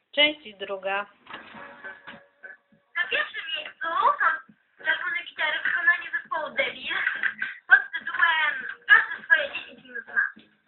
Część druga. Na pierwszym miejscu są czerwone gitary w wykonaniu zespołu Devil pod tytułem Każdy swoje 10 minut ma.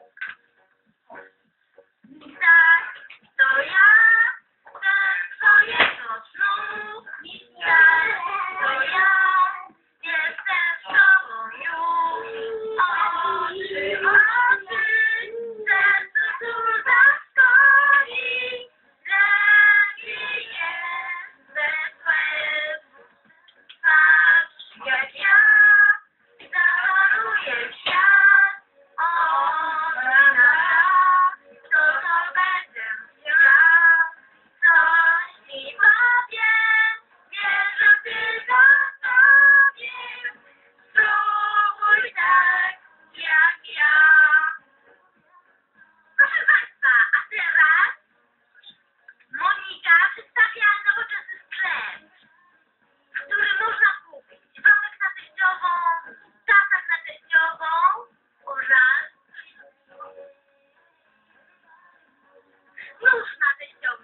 Tak, to ja, ten twojego snu, tak, to ja, jestem z tobą już. Oczy, oczy, sercu tu zaskoni, lepiej jest bez łez. Patrz jak ja zamaluję w świat, ona to będę ja. Coś mi powie, wierzę tylko w tobie. Spróbuj tak jak ja. Proszę Państwa, a teraz Monika przedstawia nowoczesny sklep, w którym można kupić bronek na teściową, tasak na teściową oraz nóż na teściową.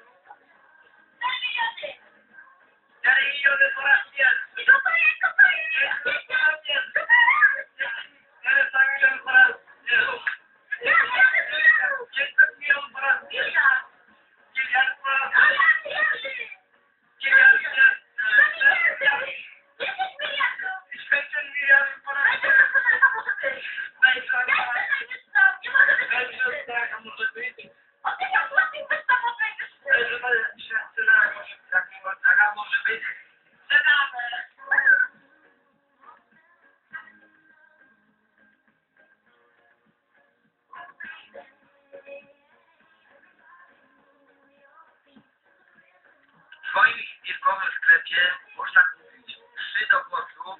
4 miliony po raz pierwszy. I kopaję. W swoim wielkowym sklepie można kupić szy do włosów,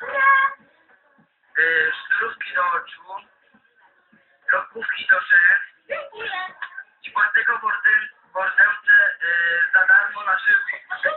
sznurówki do oczu, lokówki do szef i płatnego bordęce za darmo na szyby.